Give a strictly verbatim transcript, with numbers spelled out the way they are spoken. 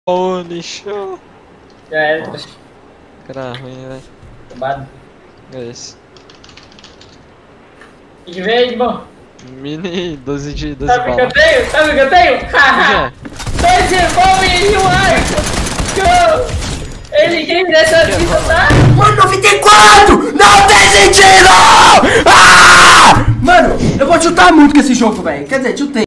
Ô, lixo. Já era. Cara ruim, velho. Acabado. É esse. Tem que ver aí, bom. Mini doze de doze Sabe o que eu balas. tenho? Sabe o que eu tenho? Haha! doze bombas e um arco! Show! Ele quem dessa vida, tá? Mano, noventa e quatro! Não tem sentido! Ah! Mano, eu vou chutar muito com esse jogo, velho. Quer dizer, chutei.